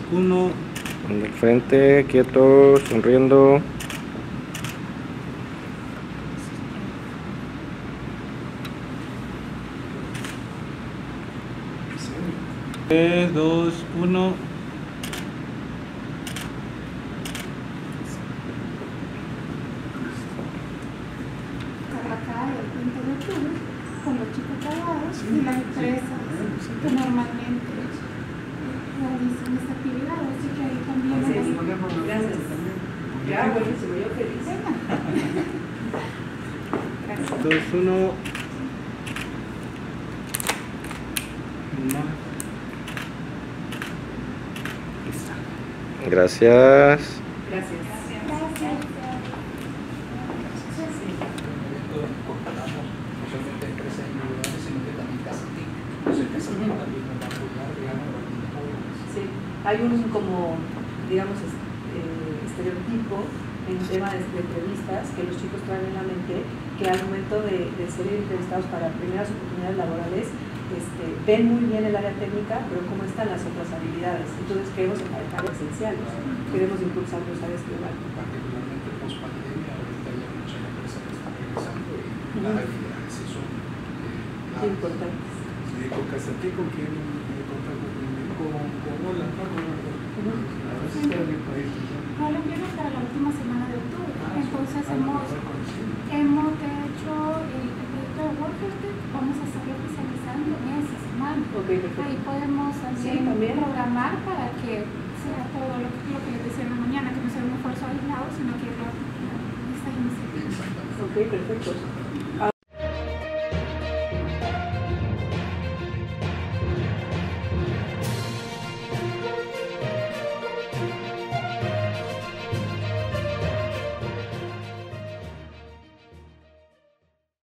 1. En el frente, quieto, sonriendo. 3, 2, 1. Acá el 20 de octubre, con los chicos graduados y las empresas que normalmente realizan esta actividad, así que ahí también Gracias. Ya, buenísimo, yo feliz. Gracias. 2, 1. Gracias. Gracias. Sí, hay un como, digamos, estereotipo en tema de entrevistas que los chicos traen en la mente, que al momento de ser entrevistados para primeras oportunidades laborales, ven muy bien el área técnica, pero cómo están las otras habilidades. Entonces queremos emparejar esenciales, queremos impulsar los áreas que van. Particularmente post pandemia, ahorita ya mucha empresa que está regresando y las habilidades son Importantes. Sí, con Casatí, ¿con quién me contacto? Con Hola, ¿no? A veces está en el país. no lo enviamos para la última semana de octubre. Entonces hemos hecho el proyecto de Workforce, vamos a estarlo oficializando en esa semana. Okay, perfecto. Ahí podemos también programar para que sea todo lo que les decía en la mañana, que no sea un esfuerzo aislado, sino que estas iniciativas. Ok, perfecto.